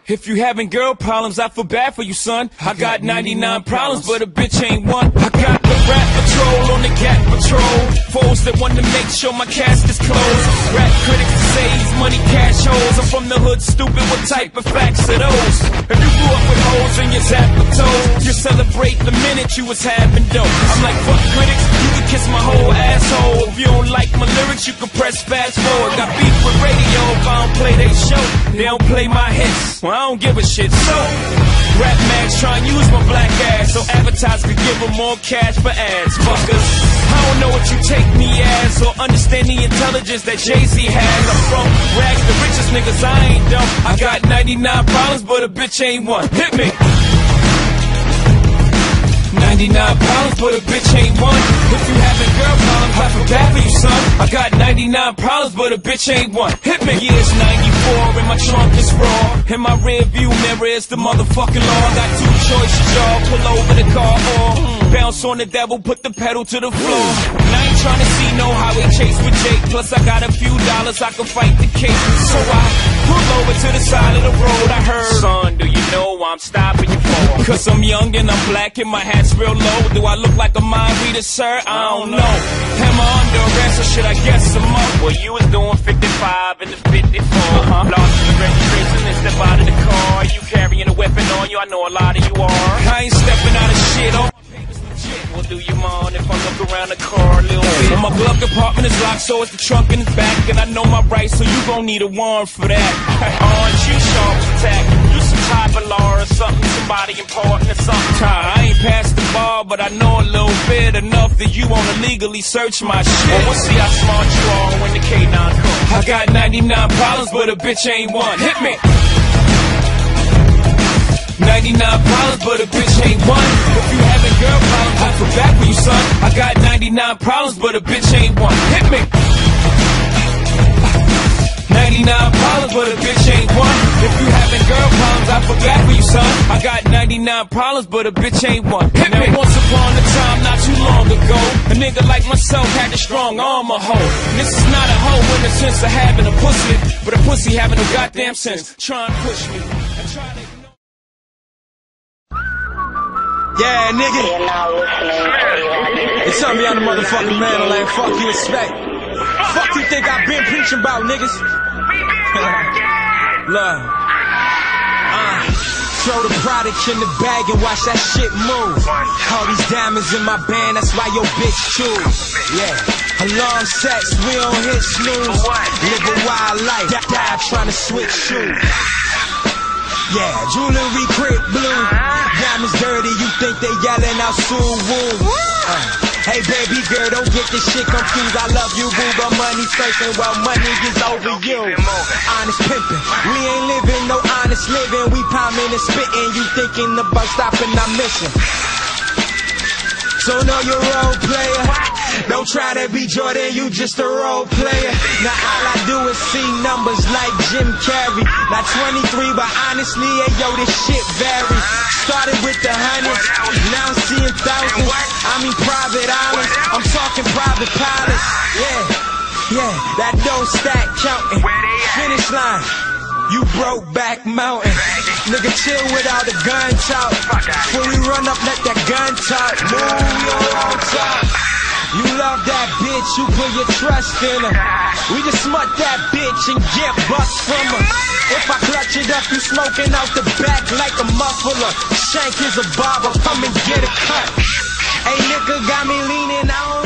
If you having girl problems, I feel bad for you, son. I got 99 problems, but a bitch ain't one. I got the rap patrol on the Gat patrol. Foes that want to make sure my cast is closed. Rap critics say he's money cash holes. I'm from the hood, stupid, what type of facts are those? If you grew up with hoes in your zap of toes, you celebrate the minute you was having dope. I'm like, fuck critics, you can kiss my whole asshole. If you don't like my lyrics, you can press fast forward. Got beef with radio if I don't play they show. They don't play my hits, well, I don't give a shit. So, rap mags try and use my black ass so advertisers could give them more cash for ads. Fuckers, I don't know what you take me as or understand the intelligence that Jay-Z has. I'm from rags, the richest niggas, I ain't dumb. I got 99 problems, but a bitch ain't one. Hit me! 99 problems, but a bitch ain't one. If you having girl problems, I feel bad for you, son. I got 99 problems, but a bitch ain't one. Hit me! Years 94, and my trunk is raw. In my rear view mirror is the motherfucking law. I got two choices, y'all. Pull over the car or bounce on the devil, put the pedal to the floor. And I ain't tryna see no highway chase with Jake. Plus I got a few dollars, I can fight the case. So I pull over to the side of the road. I heard, son, do you know I'm stopping you for? Cause I'm young and I'm black and my hat's real low. Do I look like a mind reader, sir? I don't know. Am I under arrest or should I guess I'm up? Well, you was doing 55 and the 54. Lost the registration and step out of the car. You carrying a weapon on you, I know a lot of you are. I ain't stepping out of shit, all my papers legit. Well, do you mind if I look around the car a little bit? Well, my glove compartment is locked, so it's the trunk in the back. And I know my rights, so you gon' need a warrant for that. Aren't you sharp as tack? You some type of law or something, somebody important or something. I ain't past the bar, but I know a little bit enough that you wanna legally search my shit. Well, we'll see how smart you are when the K9 comes. I got 99 problems, but a bitch ain't one. Hit me! 99 problems, but a bitch ain't one. If you having girl problems, I feel bad for you, son. I got 99 problems, but a bitch ain't one. Hit me! 99 problems, but a bitch ain't one. If you having girl problems, I feel bad for you, son. I got 99 problems, but a bitch ain't one. Hit me! Now, once upon a time, not too long ago, a nigga like myself had a strong arm, a hoe. And this is not a hoe in the sense of having a pussy, but a pussy having no goddamn sense. Try and push me. I try to... Yeah, nigga. It's something on the motherfucking man, like fuck you expect. Fuck you think I've been preaching about, niggas? Look. Throw the product in the bag and watch that shit move. All these diamonds in my band, that's why your bitch choose. Yeah. A long sex, we don't hit snooze. Live a wild life, die trying to switch shoes. Yeah, jewelry crib blue. Diamonds dirty, you think they yelling out soon woo. Hey baby girl, don't get this shit confused. I love you boo, but money's first and well money is over you. Honest pimpin', we ain't living no honest living. We pounding and spitting, you thinking about stopping our mission. So know your role player. Don't try to be Jordan, you just a role player. Now all I do is see numbers like Jim Carrey. Not 23, but honestly, hey yo, this shit varies. Started with the hundreds, now I'm seeing thousands. I mean private islands, I'm talking private pilots. Yeah, that don't stack counting. Finish line, you broke back mountain. Nigga chill without the gun talk. When we run up, let that gun talk. Move your own talk. You love that bitch, you put your trust in her. We just smut that bitch and get bucks from her. If I clutch it up, you smoking out the back like a muffler. Shank is a barber, come and get a cut. Hey nigga got me leaning, I don't